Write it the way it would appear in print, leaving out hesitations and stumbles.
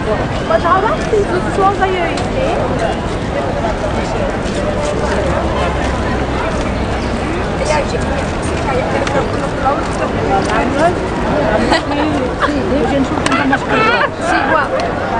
Ma già avanti, tu cosa io e te? Sí, gent sortint de mascaró. Sí, guau.